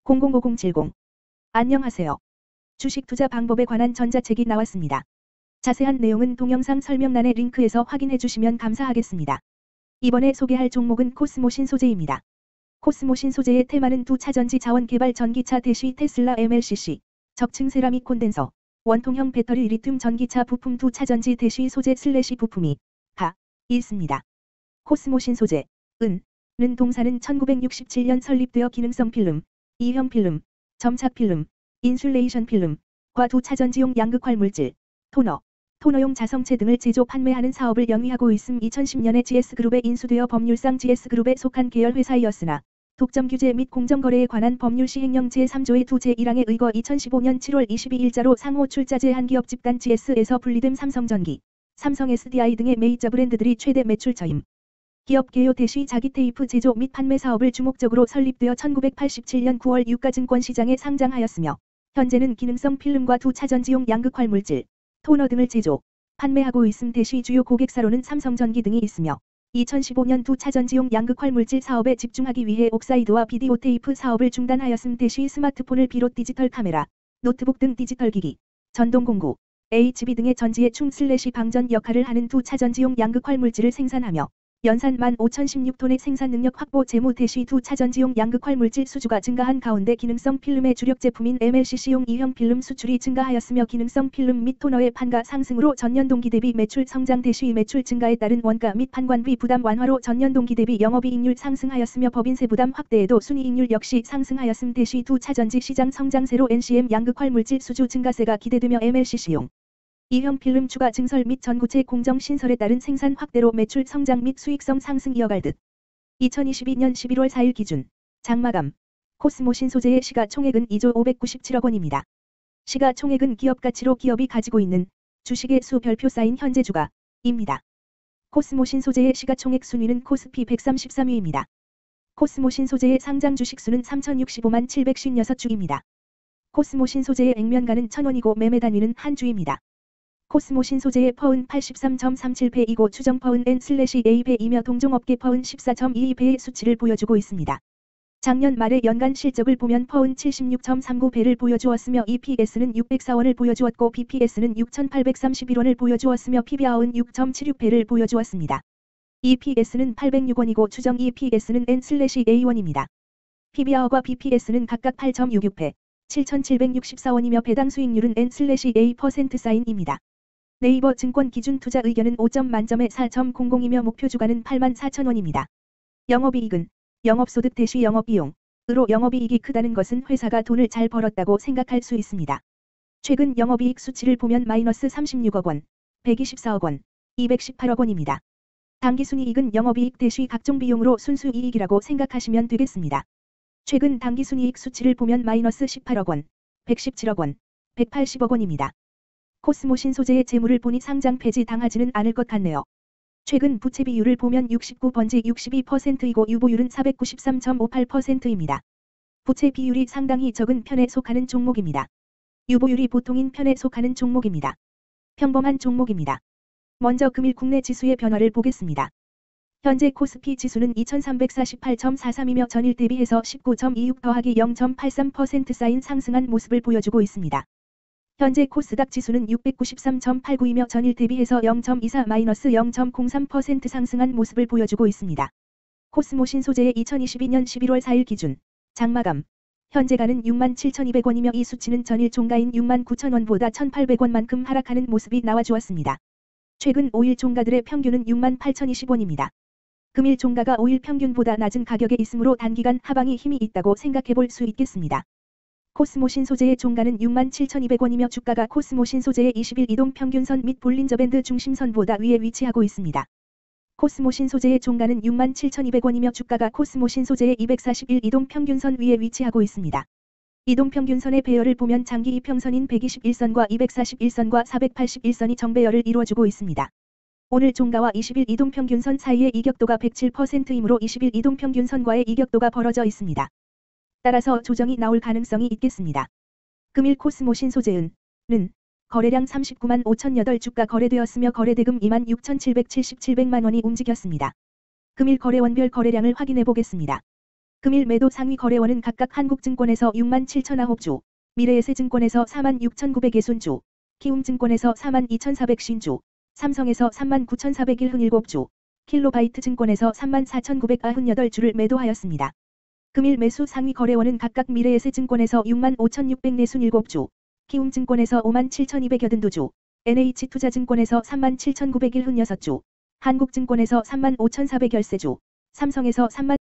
005070. 안녕하세요. 주식 투자 방법에 관한 전자책이 나왔습니다. 자세한 내용은 동영상 설명란의 링크에서 확인해 주시면 감사하겠습니다. 이번에 소개할 종목은 코스모 신소재입니다. 코스모 신소재의 테마는 두 차전지 자원 개발 전기차 대시 테슬라 MLCC, 적층 세라믹 콘덴서, 원통형 배터리 리튬 전기차 부품 두 차전지 대시 소재 슬래시 부품이 있습니다. 코스모 신소재, 는 동사는 1967년 설립되어 기능성 필름, 이형 필름, 점착 필름, 인슐레이션 필름과 두 차전지용 양극활 물질, 토너용 자성체 등을 제조 판매하는 사업을 영위하고 있음. 2010년에 GS그룹에 인수되어 법률상 GS그룹에 속한 계열 회사이었으나 독점 규제 및 공정거래에 관한 법률 시행령 제3조의 두 제1항에 의거 2015년 7월 22일자로 상호 출자 제한기업 집단 GS에서 분리됨. 삼성전기, 삼성 SDI 등의 메이저 브랜드들이 최대 매출 저임. 기업 개요 대시 자기 테이프 제조 및 판매 사업을 주목적으로 설립되어 1987년 9월 유가증권시장에 상장하였으며 현재는 기능성 필름과 두 차전지용 양극활 물질, 토너 등을 제조, 판매하고 있음. 대시 주요 고객사로는 삼성전기 등이 있으며 2015년 두 차전지용 양극활 물질 사업에 집중하기 위해 옥사이드와 비디오 테이프 사업을 중단하였음. 대시 스마트폰을 비롯 디지털 카메라, 노트북 등 디지털 기기, 전동 공구, HB 등의 전지의 충 슬래시 방전 역할을 하는 두 차전지용 양극활 물질을 생산하며 연산 15,016톤의 생산 능력 확보. 재무 대시 두 차전지용 양극활 물질 수주가 증가한 가운데 기능성 필름의 주력 제품인 MLCC용 이형 필름 수출이 증가하였으며 기능성 필름 및 토너의 판가 상승으로 전년 동기 대비 매출 성장. 대시 매출 증가에 따른 원가 및 판관비 부담 완화로 전년 동기 대비 영업이익률 상승하였으며 법인세 부담 확대에도 순이익률 역시 상승하였음. 대시 두 차전지 시장 성장세로 NCM 양극활 물질 수주 증가세가 기대되며 MLCC용 이형 필름 추가 증설 및 전구체 공정 신설에 따른 생산 확대로 매출 성장 및 수익성 상승 이어갈 듯. 2022년 11월 4일 기준 장마감 코스모 신소재의 시가총액은 2조 597억 원입니다. 시가총액은 기업가치로 기업이 가지고 있는 주식의 수 별표 쌓인 현재 주가입니다. 코스모 신소재의 시가총액 순위는 코스피 133위입니다. 코스모 신소재의 상장 주식수는 3065만 756주입니다. 코스모 신소재의 액면가는 1000원이고 매매 단위는 한 주입니다. 코스모 신소재의 퍼은 83.37배이고 추정 퍼은 N/A배이며 동종업계 퍼은 14.22배의 수치를 보여주고 있습니다. 작년 말의 연간 실적을 보면 퍼은 76.39배를 보여주었으며 EPS는 604원을 보여주었고 BPS는 6,831원을 보여주었으며 PBR은 6.76배를 보여주었습니다. EPS는 806원이고 추정 EPS는 N/A1입니다. PBR과 BPS는 각각 8.66배, 7,764원이며 배당 수익률은 N/A% 사인입니다. 네이버 증권 기준 투자 의견은 5점 만점에 4.00이며 목표 주가는 84,000원입니다. 영업이익은 영업소득 대시 영업비용으로 영업이익이 크다는 것은 회사가 돈을 잘 벌었다고 생각할 수 있습니다. 최근 영업이익 수치를 보면 마이너스 36억 원, 124억 원, 218억 원입니다. 당기순이익은 영업이익 대시 각종 비용으로 순수이익이라고 생각하시면 되겠습니다. 최근 당기순이익 수치를 보면 마이너스 18억 원, 117억 원, 180억 원입니다. 코스모 신소재의 재물을 보니 상장 폐지 당하지는 않을 것 같네요. 최근 부채 비율을 보면 69번지 62%이고 유보율은 493.58%입니다. 부채 비율이 상당히 적은 편에 속하는 종목입니다. 유보율이 보통인 편에 속하는 종목입니다. 평범한 종목입니다. 먼저 금일 국내 지수의 변화를 보겠습니다. 현재 코스피 지수는 2348.43이며 전일 대비해서 19.26 더하기 0.83% 쌓인 상승한 모습을 보여주고 있습니다. 현재 코스닥 지수는 693.89이며 전일 대비해서 0.24-0.03% 상승한 모습을 보여주고 있습니다. 코스모 신소재의 2022년 11월 4일 기준 장마감 현재가는 67,200원이며 이 수치는 전일 종가인 69,000원보다 1,800원만큼 하락하는 모습이 나와주었습니다. 최근 5일 종가들의 평균은 68,020원입니다. 금일 종가가 5일 평균보다 낮은 가격에 있으므로 단기간 하방이 힘이 있다고 생각해볼 수 있겠습니다. 코스모 신소재의 종가는 67,200원이며 주가가 코스모 신소재의 20일 이동 평균선 및 볼린저 밴드 중심선보다 위에 위치하고 있습니다. 코스모 신소재의 종가는 67,200원이며 주가가 코스모 신소재의 241 이동 평균선 위에 위치하고 있습니다. 이동 평균선의 배열을 보면 장기 이평선인 121선과 241선과 481선이 정배열을 이루어주고 있습니다. 오늘 종가와 20일 이동 평균선 사이의 이격도가 107%이므로 20일 이동 평균선과의 이격도가 벌어져 있습니다. 따라서 조정이 나올 가능성이 있겠습니다. 금일 코스모 신소재는 거래량 39만 5,008 주가 거래되었으며 거래대금 26,777만 원이 움직였습니다. 금일 거래원별 거래량을 확인해 보겠습니다. 금일 매도 상위 거래원은 각각 한국증권에서 67,009주, 미래에셋증권에서 46,960주, 키움증권에서 42,450주, 삼성에서 39,407주, 킬로바이트증권에서 34,998주를 매도하였습니다. 금일 매수 상위 거래원은 각각 미래에셋증권에서 65,647주, 키움증권에서 57,282주, NH투자증권에서 37,906주, 한국증권에서 35,413주, 삼성에서 3만